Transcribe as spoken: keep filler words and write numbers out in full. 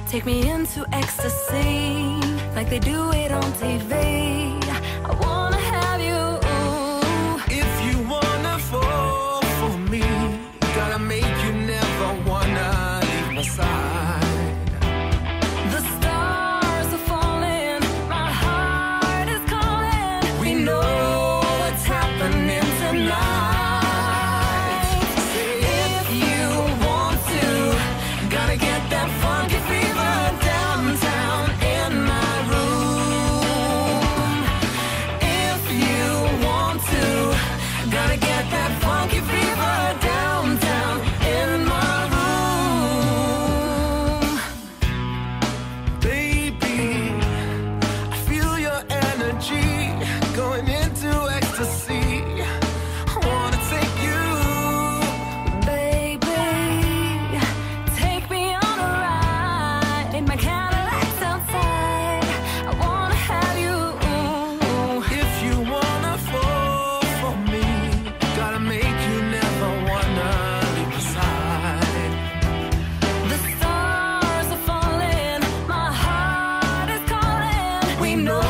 Take me into ecstasy, like they do it on T V. I wanna have you. If you wanna fall for me, gotta make you never wanna leave my side. The stars are falling, my heart is calling. We know what's happening tonight. If you want to, gotta get that funky fever downtown in my room. If you want to, gotta get that funky fever downtown in my room. Baby, I feel your energy going into ecstasy. I wanna take you. Baby, take me on a ride in my Cadillac's outside. I wanna have you. If you wanna fall for me, gotta make you never wanna leave my side. The stars are falling, my heart is calling. We know